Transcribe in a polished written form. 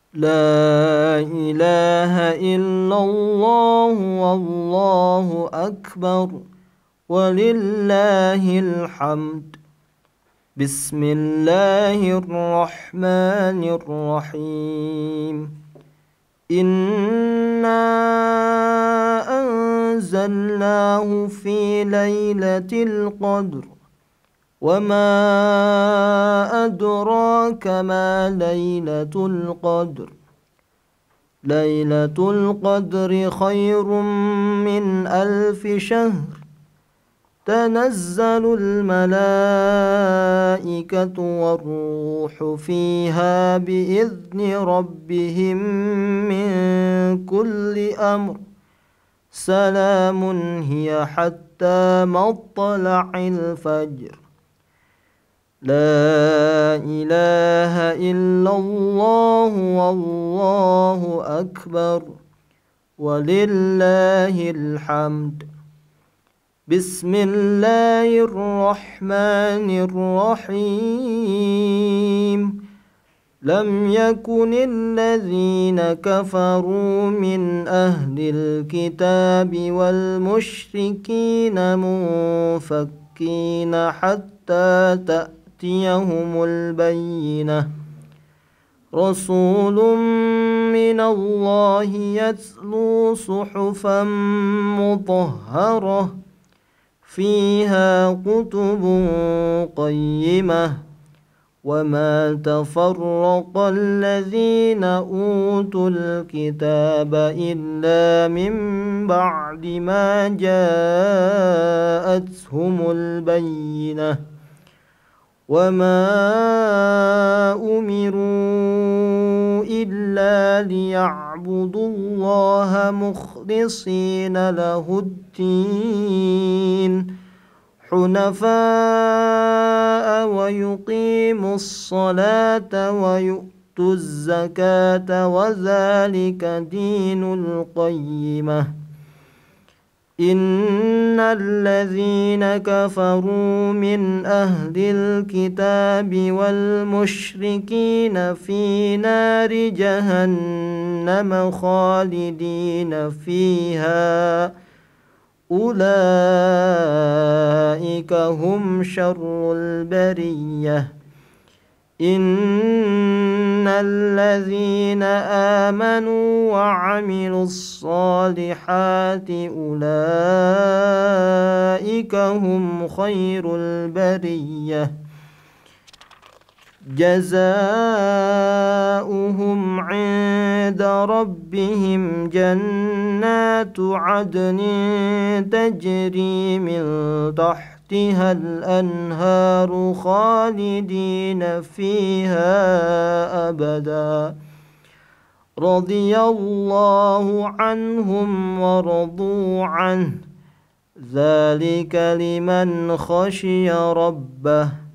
لا إله إلا الله والله أكبر ولله الحمد. بسم الله الرحمن الرحيم. إنا أنزلناه في ليلة القدر وما أدراك ما ليلة القدر. ليلة القدر خير من 1000 شهر. تنزل الملائكة والروح فيها بإذن ربهم من كل أمر. سلام هي حتى مطلع الفجر. لا إله إلا الله والله أكبر ولله الحمد. بسم الله الرحمن الرحيم. لم يكن الذين كفروا من أهل الكتاب والمشركين منفكين حتى تأتيهم البينة. رسول من الله يتلو صحفا مطهرة فيها كتب قيمة. وما تفرق الذين أوتوا الكتاب إلا من بعد ما جاءتهم البينة. وما أمروا إلا ليعبدوا الله مخلصين له الدين حنفاء ويقيموا الصلاة ويؤتوا الزكاة وذلك دين القيمة. إن الذين كفروا من أهل الكتاب والمشركين في نار جهنم خالدين فيها أولئك هم شر البرية. إن الذين آمنوا وعملوا الصالحات أولئك هم خير البرية. جزاؤهم عند ربهم جنات عدن تجري من تحتها الأنهار خالدين فيها أبدا. رضي الله عنهم ورضوا عنه ذلك لمن خشي ربه.